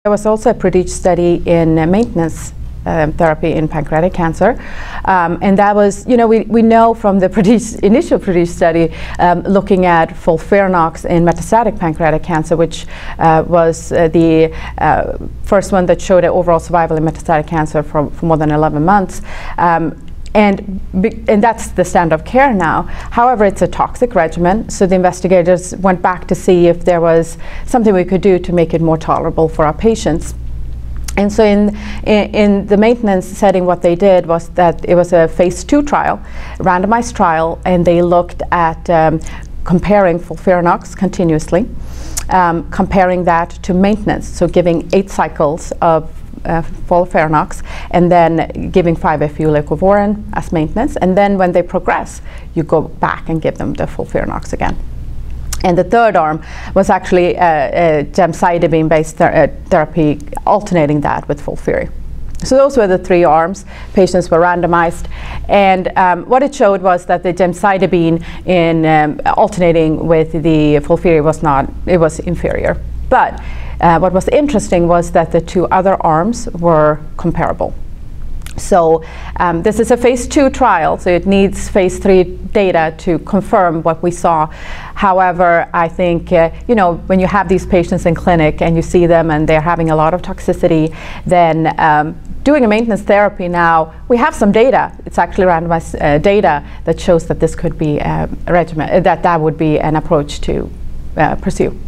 There was also a PRODIGE study in maintenance therapy in pancreatic cancer, and that was, we know from the initial PRODIGE study, looking at FOLFIRINOX in metastatic pancreatic cancer, which was the first one that showed an overall survival in metastatic cancer for more than 11 months. And that's the standard of care now. However, it's a toxic regimen, so the investigators went back to see if there was something we could do to make it more tolerable for our patients. And so in the maintenance setting, what they did was that it was a phase 2 trial, randomized trial, and they looked at comparing FOLFIRINOX continuously, comparing that to maintenance, so giving 8 cycles of FOLFIRINOX, and then giving 5-FU leucovorin as maintenance. And then when they progress, you go back and give them the FOLFIRINOX again. And the third arm was actually gemcitabine-based therapy, alternating that with FOLFIRI. So those were the 3 arms. Patients were randomized, and what it showed was that the gemcitabine in alternating with the FOLFIRI was inferior. But what was interesting was that the 2 other arms were comparable. So this is a phase 2 trial, so it needs phase 3 data to confirm what we saw. However, I think, when you have these patients in clinic and you see them and they're having a lot of toxicity, then doing a maintenance therapy now, we have some data. It's actually randomized data that shows that this could be a regimen, that would be an approach to pursue.